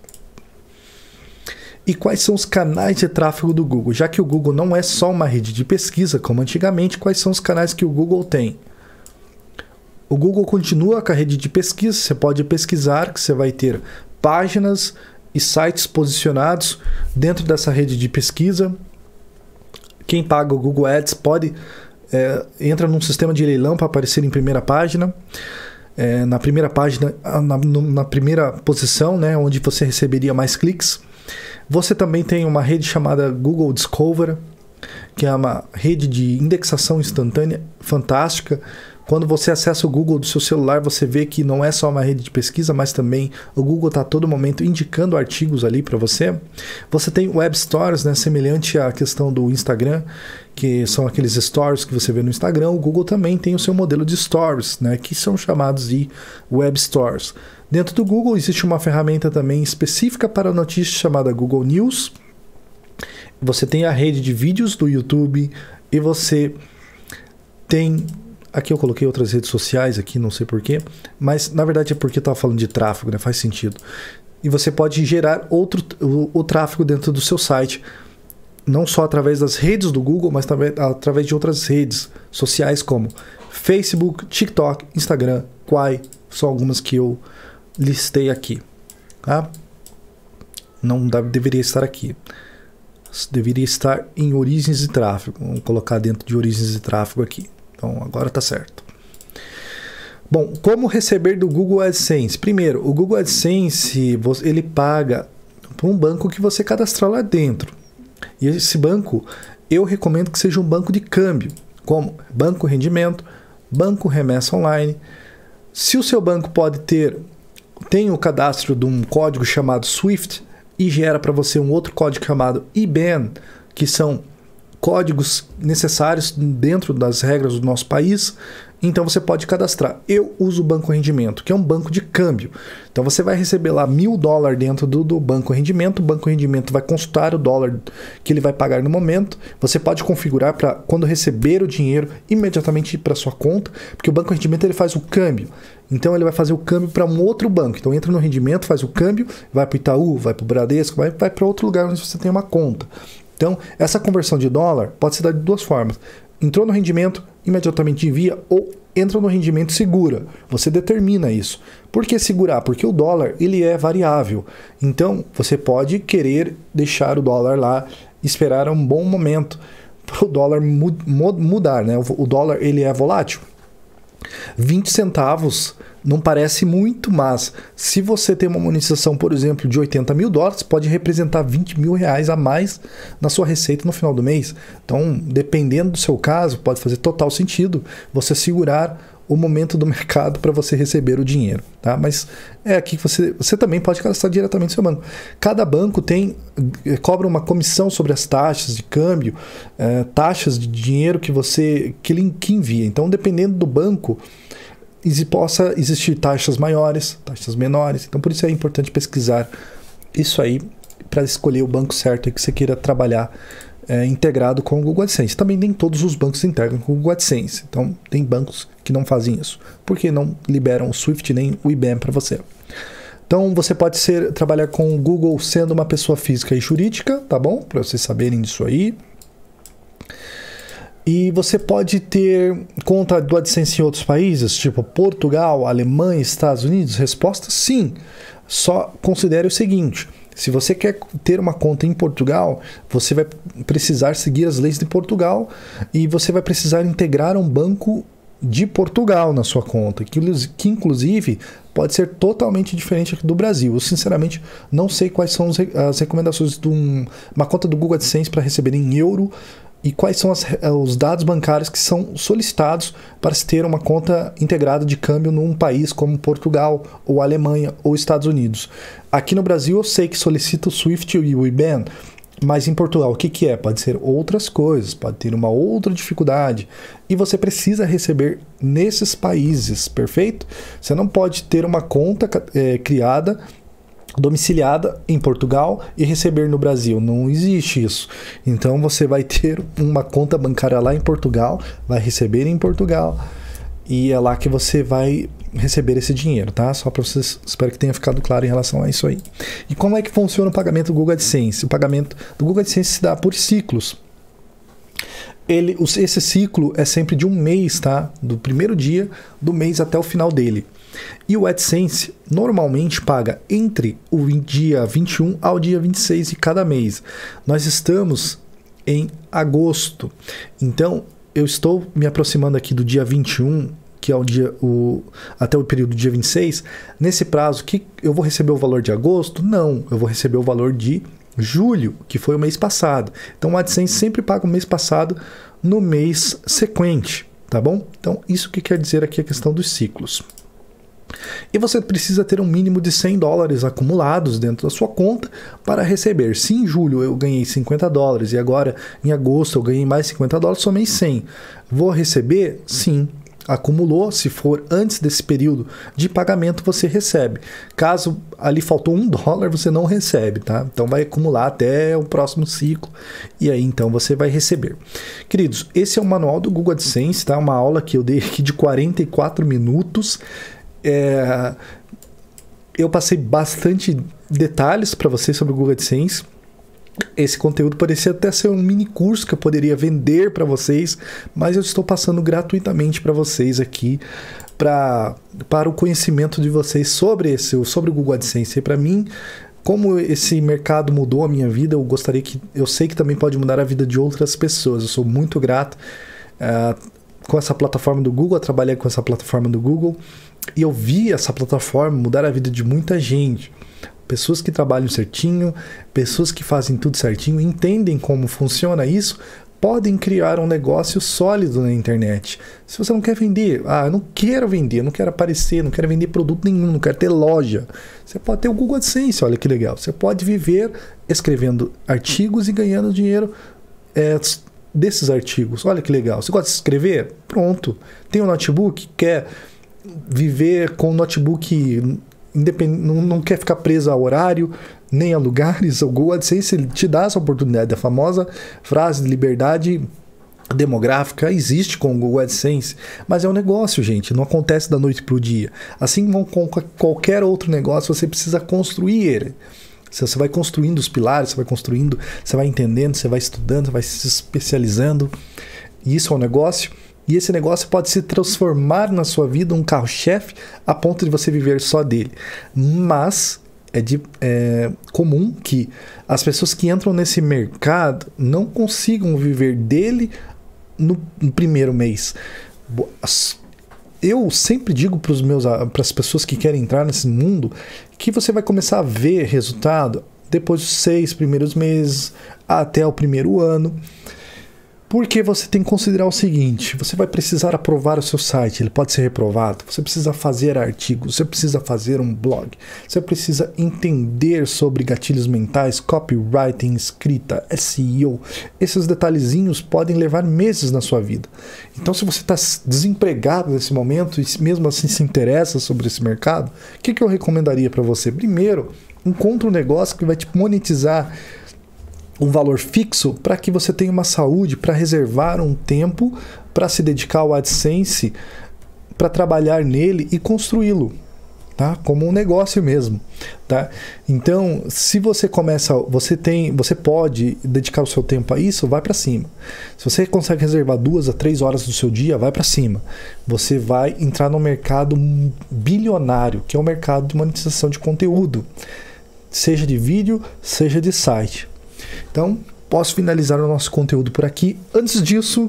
A: E quais são os canais de tráfego do Google? Já que o Google não é só uma rede de pesquisa, como antigamente, quais são os canais que o Google tem? O Google continua com a rede de pesquisa, você pode pesquisar, que você vai ter páginas e sites posicionados dentro dessa rede de pesquisa. Quem paga o Google Ads entra num sistema de leilão para aparecer em primeira página. Na primeira página, na primeira posição, né, onde você receberia mais cliques. Você também tem uma rede chamada Google Discover, que é uma rede de indexação instantânea fantástica. Quando você acessa o Google do seu celular, você vê que não é só uma rede de pesquisa, mas também o Google está a todo momento indicando artigos ali para você. Você tem Web Stories, né, semelhante à questão do Instagram, que são aqueles stories que você vê no Instagram. O Google também tem o seu modelo de stories, né, que são chamados de Web Stories. Dentro do Google existe uma ferramenta também específica para notícias chamada Google News. Você tem a rede de vídeos do YouTube e você tem... Aqui eu coloquei outras redes sociais aqui, não sei porquê, mas na verdade é porque eu estava falando de tráfego, né? Faz sentido. E você pode gerar o tráfego dentro do seu site, não só através das redes do Google, mas também através de outras redes sociais como Facebook, TikTok, Instagram, Quai, são algumas que eu listei aqui. Tá? Não deveria estar aqui. Deveria estar em origens de tráfego. Vamos colocar dentro de origens de tráfego aqui. Então, agora está certo. Bom, como receber do Google AdSense? Primeiro, o Google AdSense, ele paga para um banco que você cadastrar lá dentro. E esse banco, eu recomendo que seja um banco de câmbio, como Banco Rendimento, Banco Remessa Online. Se o seu banco tem o cadastro de um código chamado SWIFT e gera para você um outro código chamado IBAN, que são códigos necessários dentro das regras do nosso país, então você pode cadastrar. Eu uso o Banco Rendimento, que é um banco de câmbio. Então você vai receber lá $1.000 dentro do Banco Rendimento. O Banco Rendimento vai consultar o dólar que ele vai pagar no momento. Você pode configurar para quando receber o dinheiro imediatamente ir para sua conta, porque o Banco Rendimento ele faz o câmbio. Então ele vai fazer o câmbio para um outro banco. Então entra no rendimento, faz o câmbio, vai para o Itaú, vai para o Bradesco, vai para outro lugar onde você tem uma conta. Então essa conversão de dólar pode se dar de duas formas. Entrou no rendimento, imediatamente envia, ou entra no rendimento e segura. Você determina isso. Por que segurar? Porque o dólar ele é variável. Então você pode querer deixar o dólar lá, esperar um bom momento para o dólar mudar, né? O dólar ele é volátil. 20 centavos não parece muito, mas se você tem uma monetização, por exemplo, de $80.000, pode representar R$20.000 a mais na sua receita no final do mês. Então, dependendo do seu caso, pode fazer total sentido você segurar o momento do mercado para você receber o dinheiro, tá? Mas é aqui que você também pode cadastrar diretamente no seu banco. Cada banco cobra uma comissão sobre as taxas de câmbio, taxas de dinheiro que envia. Então, dependendo do banco, possa existir taxas maiores, taxas menores. Então, por isso é importante pesquisar isso aí para escolher o banco certo que você queira trabalhar integrado com o Google AdSense. Também nem todos os bancos integram com o Google AdSense. Então, tem bancos que não fazem isso, porque não liberam o Swift nem o IBAN para você. Então, você pode trabalhar com o Google sendo uma pessoa física e jurídica, tá bom? Para vocês saberem disso aí. E você pode ter conta do AdSense em outros países, tipo Portugal, Alemanha, Estados Unidos? Resposta: sim. Só considere o seguinte: se você quer ter uma conta em Portugal, você vai precisar seguir as leis de Portugal e você vai precisar integrar um banco de Portugal na sua conta, que inclusive pode ser totalmente diferente aqui do Brasil. Eu sinceramente não sei quais são as recomendações de uma conta do Google AdSense para receber em euro e quais são os dados bancários que são solicitados para se ter uma conta integrada de câmbio num país como Portugal, ou Alemanha, ou Estados Unidos. Aqui no Brasil eu sei que solicita o SWIFT e o IBAN, mas em Portugal o que é? Pode ser outras coisas, pode ter uma outra dificuldade, e você precisa receber nesses países, perfeito? Você não pode ter uma conta criada, domiciliada em Portugal e receber no Brasil. Não existe isso. Então você vai ter uma conta bancária lá em Portugal, vai receber em Portugal e é lá que você vai receber esse dinheiro, tá? Só para vocês, espero que tenha ficado claro em relação a isso aí. E como é que funciona o pagamento do Google AdSense? O pagamento do Google AdSense se dá por ciclos. Esse ciclo é sempre de um mês, tá? Do primeiro dia do mês até o final dele. E o AdSense normalmente paga entre o dia 21 ao dia 26 de cada mês. Nós estamos em agosto, então eu estou me aproximando aqui do dia 21, que é até o período do dia 26. Nesse prazo, que eu vou receber o valor de agosto? Não, eu vou receber o valor de julho, que foi o mês passado. Então o AdSense sempre paga o mês passado no mês sequente, tá bom? Então isso que quer dizer aqui a questão dos ciclos. E você precisa ter um mínimo de $100 acumulados dentro da sua conta para receber. Se em julho eu ganhei $50 e agora em agosto eu ganhei mais $50, somei 100. Vou receber? Sim. Acumulou, se for antes desse período de pagamento, você recebe. Caso ali faltou $1, você não recebe, tá? Então vai acumular até o próximo ciclo e aí então você vai receber. Queridos, esse é o manual do Google AdSense, tá? Uma aula que eu dei aqui de 44 minutos. Eu passei bastante detalhes para vocês sobre o Google AdSense. Esse conteúdo parecia até ser um mini curso que eu poderia vender para vocês, mas eu estou passando gratuitamente para vocês aqui para o conhecimento de vocês sobre o Google AdSense. E para mim, como esse mercado mudou a minha vida, eu sei que também pode mudar a vida de outras pessoas. Eu sou muito grato com essa plataforma do Google, eu trabalhei com essa plataforma do Google e eu vi essa plataforma mudar a vida de muita gente. Pessoas que trabalham certinho, pessoas que fazem tudo certinho, entendem como funciona isso, podem criar um negócio sólido na internet. Se você não quer vender, eu não quero vender, não quero aparecer, não quero vender produto nenhum, não quero ter loja. Você pode ter o Google AdSense, olha que legal. Você pode viver escrevendo artigos e ganhando dinheiro desses artigos. Olha que legal. Você gosta de escrever? Pronto. Tem um notebook, quer viver com um notebook independente, não quer ficar preso a horário, nem a lugares. O Google AdSense ele te dá essa oportunidade. A famosa frase de liberdade demográfica existe com o Google AdSense, mas é um negócio, gente, não acontece da noite para o dia. Assim como com qualquer outro negócio, você precisa construir ele. Você vai construindo os pilares, você vai construindo, você vai entendendo, você vai estudando, você vai se especializando. E isso é um negócio. E esse negócio pode se transformar na sua vida um carro-chefe a ponto de você viver só dele. Mas é comum que as pessoas que entram nesse mercado não consigam viver dele no primeiro mês. Eu sempre digo para as pessoas que querem entrar nesse mundo que você vai começar a ver resultado depois dos 6 primeiros meses até o primeiro ano. Porque você tem que considerar o seguinte: você vai precisar aprovar o seu site, ele pode ser reprovado, você precisa fazer artigos, você precisa fazer um blog, você precisa entender sobre gatilhos mentais, copywriting, escrita, SEO. Esses detalhezinhos podem levar meses na sua vida. Então, se você está desempregado nesse momento e mesmo assim se interessa sobre esse mercado, o que eu recomendaria para você? Primeiro, encontre um negócio que vai te monetizar um valor fixo para que você tenha uma saúde para reservar um tempo para se dedicar ao AdSense, para trabalhar nele e construí-lo, tá? Como um negócio mesmo, tá? Então, se você começa, você pode dedicar o seu tempo a isso, vai para cima. Se você consegue reservar 2 a 3 horas do seu dia, vai para cima. Você vai entrar no mercado bilionário, que é o mercado de monetização de conteúdo, seja de vídeo, seja de site. Então, posso finalizar o nosso conteúdo por aqui. Antes disso,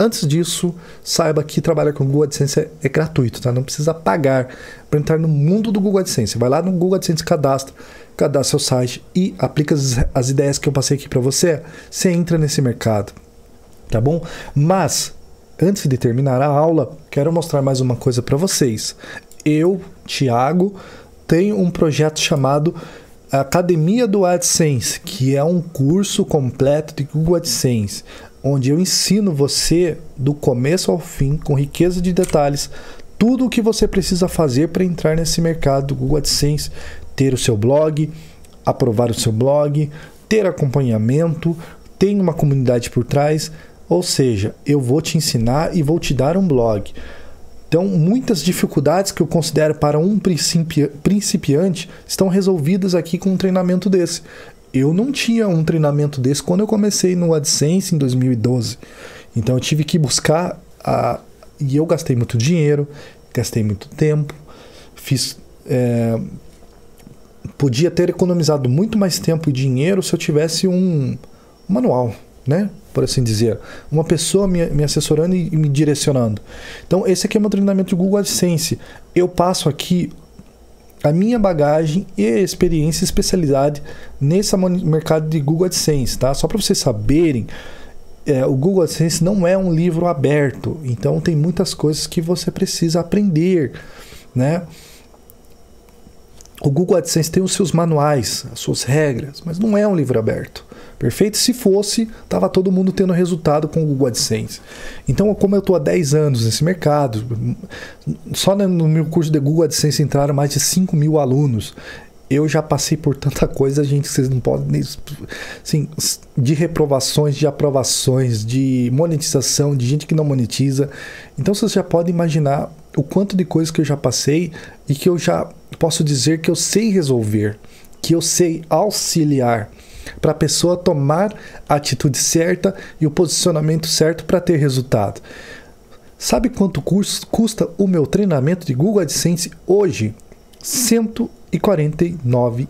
A: saiba que trabalhar com o Google AdSense é gratuito, tá? Não precisa pagar para entrar no mundo do Google AdSense. Vai lá no Google AdSense, cadastra seu site e aplica as ideias que eu passei aqui para você. Você entra nesse mercado, tá bom? Mas, antes de terminar a aula, quero mostrar mais uma coisa para vocês. Eu, Thiago, tenho um projeto chamado Academia do AdSense, que é um curso completo de Google AdSense, onde eu ensino você do começo ao fim, com riqueza de detalhes, tudo o que você precisa fazer para entrar nesse mercado do Google AdSense, ter o seu blog, aprovar o seu blog, ter acompanhamento, tem uma comunidade por trás, ou seja, eu vou te ensinar e vou te dar um blog. Então, muitas dificuldades que eu considero para um principiante estão resolvidas aqui com um treinamento desse. Eu não tinha um treinamento desse quando eu comecei no AdSense em 2012. Então, eu tive que buscar, e eu gastei muito dinheiro, gastei muito tempo, podia ter economizado muito mais tempo e dinheiro se eu tivesse um manual, né? Por assim dizer, uma pessoa me assessorando e me direcionando. Então, esse aqui é o meu treinamento de Google AdSense. Eu passo aqui a minha bagagem e experiência e especialidade nesse mercado de Google AdSense, tá? Só para vocês saberem, o Google AdSense não é um livro aberto, então tem muitas coisas que você precisa aprender, né? O Google AdSense tem os seus manuais, as suas regras, mas não é um livro aberto. Perfeito? Se fosse, estava todo mundo tendo resultado com o Google AdSense. Então, como eu estou há 10 anos nesse mercado, só no meu curso de Google AdSense entraram mais de 5.000 alunos. Eu já passei por tanta coisa, gente, vocês não podem... Assim, de reprovações, de aprovações, de monetização, de gente que não monetiza. Então, vocês já podem imaginar o quanto de coisas que eu já passei e que eu já posso dizer que eu sei resolver, que eu sei auxiliar para a pessoa tomar a atitude certa e o posicionamento certo para ter resultado. Sabe quanto custa o meu treinamento de Google AdSense hoje? R$149.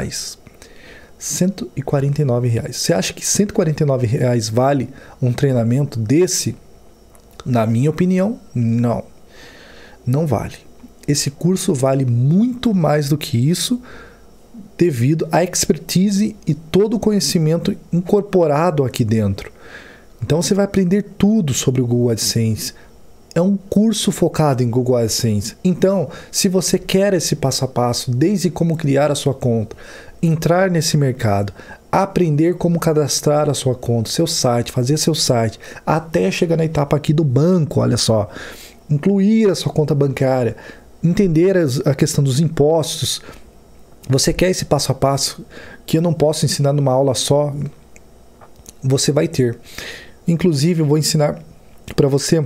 A: R$149. Você acha que R$149 vale um treinamento desse? Na minha opinião, não. Não vale. Esse curso vale muito mais do que isso, devido à expertise e todo o conhecimento incorporado aqui dentro. Então você vai aprender tudo sobre o Google AdSense. É um curso focado em Google AdSense. Então, se você quer esse passo a passo, desde como criar a sua conta, entrar nesse mercado, aprender como cadastrar a sua conta, seu site, fazer seu site, até chegar na etapa aqui do banco, olha só, incluir a sua conta bancária, entender a questão dos impostos. Você quer esse passo a passo que eu não posso ensinar numa aula só? Você vai ter. Inclusive, eu vou ensinar para você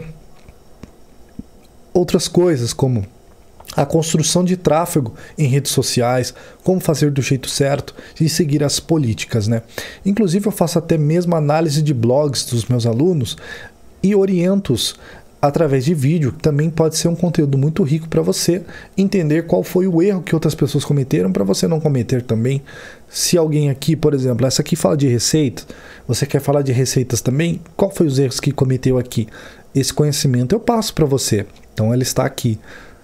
A: outras coisas, como a construção de tráfego em redes sociais, como fazer do jeito certo e seguir as políticas, né? Inclusive, eu faço até mesmo análise de blogs dos meus alunos e oriento-os através de vídeo, que também pode ser um conteúdo muito rico para você entender qual foi o erro que outras pessoas cometeram para você não cometer também. Se alguém aqui, por exemplo, essa aqui fala de receita, você quer falar de receitas também? Qual foi os erros que cometeu aqui? Esse conhecimento eu passo para você. Então ele está aqui.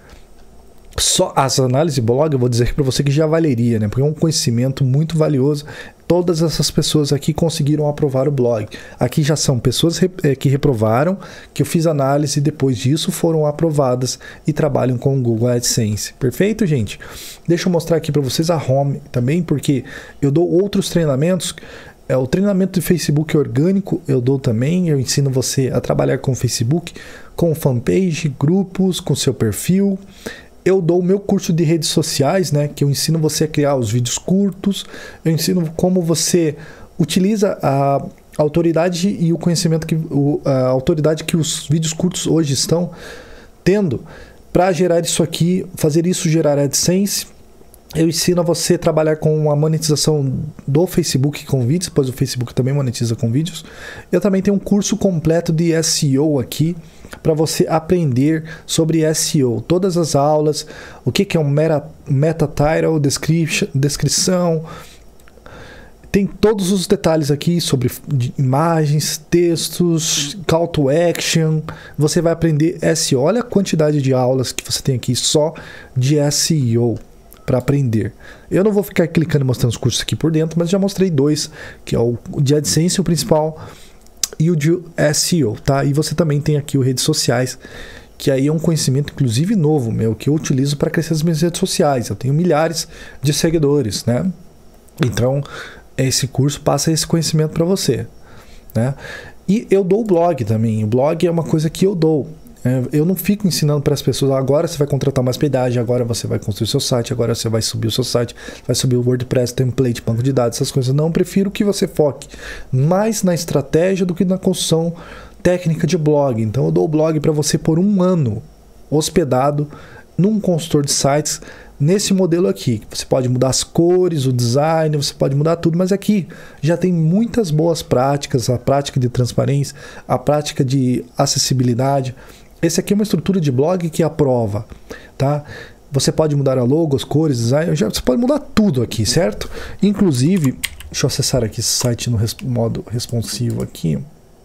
A: Só as análises de blog eu vou dizer para você que já valeria, né? Porque é um conhecimento muito valioso. Todas essas pessoas aqui conseguiram aprovar o blog. Aqui já são pessoas que reprovaram, que eu fiz análise e depois disso foram aprovadas e trabalham com o Google AdSense. Perfeito, gente? Deixa eu mostrar aqui para vocês a home também, porque eu dou outros treinamentos. O treinamento de Facebook orgânico eu dou também. Eu ensino você a trabalhar com o Facebook, com fanpage, grupos, com seu perfil. Eu dou o meu curso de redes sociais, né, que eu ensino você a criar os vídeos curtos. Eu ensino como você utiliza a autoridade e o conhecimento a autoridade que os vídeos curtos hoje estão tendo para gerar isso aqui, fazer isso gerar AdSense. Eu ensino a você trabalhar com a monetização do Facebook com vídeos, pois o Facebook também monetiza com vídeos. Eu também tenho um curso completo de SEO aqui, para você aprender sobre SEO. Todas as aulas, o que é um meta title, descrição. Tem todos os detalhes aqui sobre imagens, textos, call to action. Você vai aprender SEO. Olha a quantidade de aulas que você tem aqui só de SEO para aprender. Eu não vou ficar clicando e mostrando os cursos aqui por dentro, mas já mostrei dois, que é o de AdSense, o principal, e o de SEO, tá? E você também tem aqui o redes sociais, que aí é um conhecimento inclusive novo meu, que eu utilizo para crescer as minhas redes sociais. Eu tenho milhares de seguidores, né? Então, esse curso passa esse conhecimento para você, né? E eu dou o blog também. O blog é uma coisa que eu dou. Eu não fico ensinando para as pessoas, agora você vai contratar uma hospedagem, agora você vai construir o seu site, agora você vai subir o seu site, vai subir o WordPress, template, banco de dados, essas coisas. Não, prefiro que você foque mais na estratégia do que na construção técnica de blog. Então eu dou o blog para você por 1 ano, hospedado num consultor de sites, nesse modelo aqui. Você pode mudar as cores, o design, você pode mudar tudo, mas aqui já tem muitas boas práticas, a prática de transparência, a prática de acessibilidade. Esse aqui é uma estrutura de blog que aprova, tá? Você pode mudar a logo, as cores, design, você pode mudar tudo aqui, certo? Inclusive, deixa eu acessar aqui esse site no modo responsivo aqui.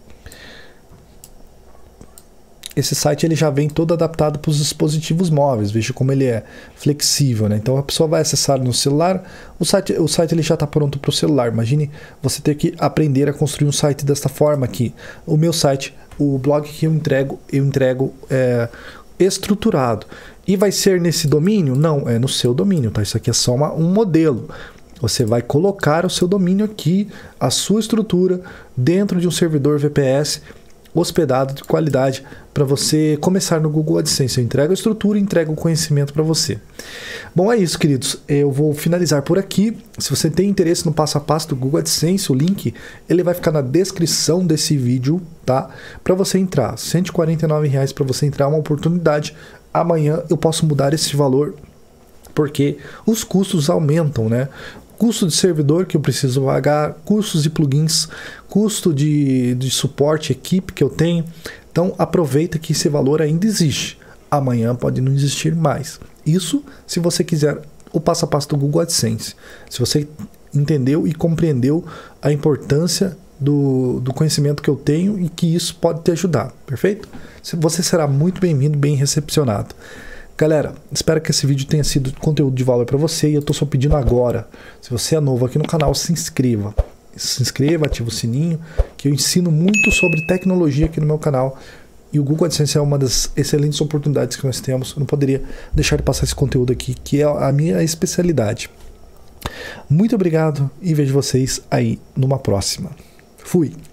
A: Esse site ele já vem todo adaptado para os dispositivos móveis, veja como ele é flexível, né? Então a pessoa vai acessar no celular, o site ele já está pronto para o celular. Imagine você ter que aprender a construir um site desta forma aqui. O meu site, o blog que eu entrego estruturado. E vai ser nesse domínio? Não, é no seu domínio, tá? Isso aqui é só um modelo. Você vai colocar o seu domínio aqui, a sua estrutura, dentro de um servidor VPS hospedado de qualidade para você começar no Google AdSense. Eu entrego a estrutura e entrego o conhecimento para você. Bom, é isso, queridos. Eu vou finalizar por aqui. Se você tem interesse no passo a passo do Google AdSense, o link ele vai ficar na descrição desse vídeo, tá? Para você entrar, R$ 149 para você entrar, uma oportunidade. Amanhã eu posso mudar esse valor porque os custos aumentam, né? Custo de servidor que eu preciso pagar, custos de plugins, custo de suporte, equipe que eu tenho. Então aproveita que esse valor ainda existe. Amanhã pode não existir mais. Isso se você quiser o passo a passo do Google AdSense. Se você entendeu e compreendeu a importância do conhecimento que eu tenho e que isso pode te ajudar. Perfeito? Você será muito bem-vindo, bem recepcionado. Galera, espero que esse vídeo tenha sido conteúdo de valor para você e eu tô só pedindo agora, se você é novo aqui no canal, se inscreva. Se inscreva, ativa o sininho, que eu ensino muito sobre tecnologia aqui no meu canal. E o Google AdSense é uma das excelentes oportunidades que nós temos. Eu não poderia deixar de passar esse conteúdo aqui, que é a minha especialidade. Muito obrigado e vejo vocês aí numa próxima. Fui!